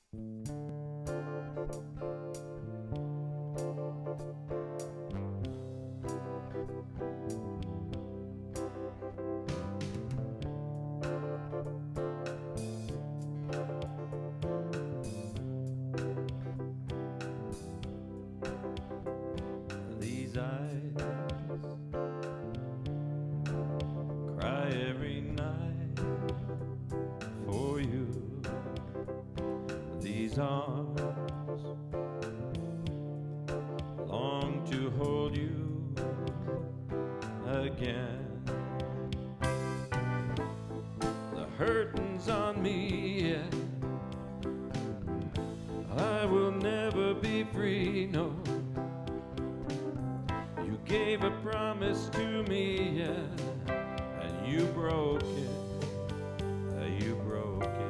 These eyes cry every night for you. These arms long to hold you again. The hurting's on me, yeah. I will never be free, no. You gave a promise to me, yeah, and you broke it, you broke it.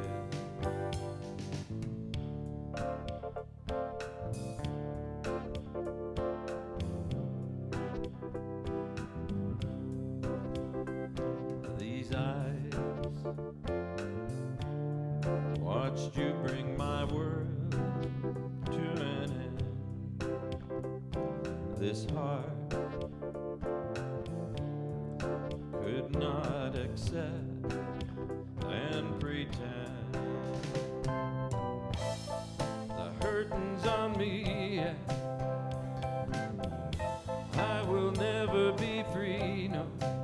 These eyes watched you bring my world to an end. This heart could not accept and pretend. The hurting's on me, yeah. I will never be free, no.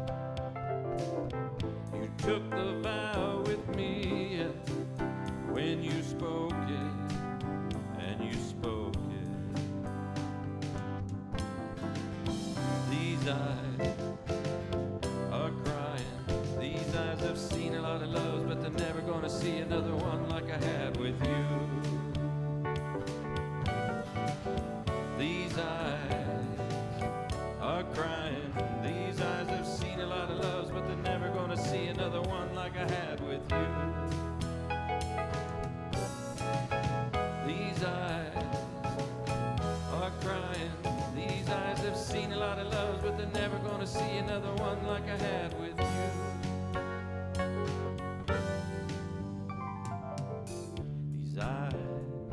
You took the vow with me, yeah, when you spoke it, and you spoke it. These eyes are crying. These eyes have seen a lot of loves, but they're never gonna see another one like I had with you. These eyes are crying. These eyes have seen a lot of loves, but they're never gonna see another one like I had with you. These eyes are crying. These eyes have seen a lot of loves, but they're never gonna see another one like I had with you. These eyes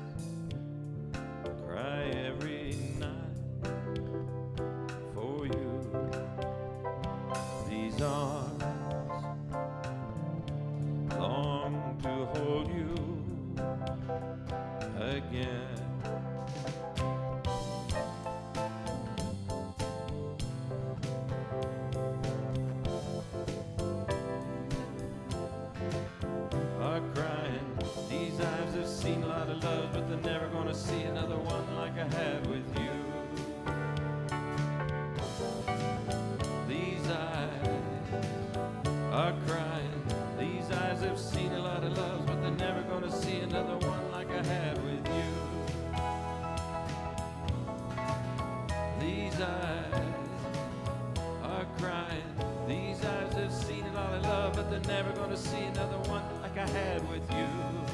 cry every night for you. These arms long to hold you again. Are crying. These eyes have seen a lot of love, but they're never gonna see another one like I had with you. These eyes are crying. These eyes have seen a lot of love, but they're never gonna see another one like I had with you. These eyes are crying. These eyes have seen a lot of love, but they're never gonna see another one like I had with you.